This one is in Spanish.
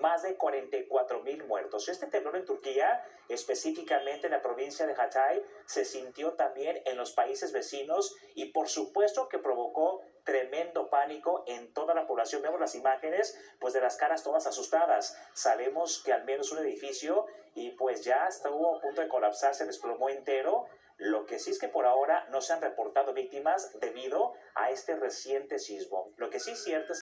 más de 44,000 muertos. Este temblor en Turquía, específicamente en la provincia de Hatay, se sintió también en los países vecinos y por supuesto que provocó tremendo pánico en toda la población. Vemos las imágenes pues de las caras todas asustadas. Sabemos que al menos un edificio y pues ya estuvo a punto de colapsar, se desplomó entero. Lo que sí es que por ahora no se han reportado víctimas debido a este reciente sismo. Lo que sí es cierto es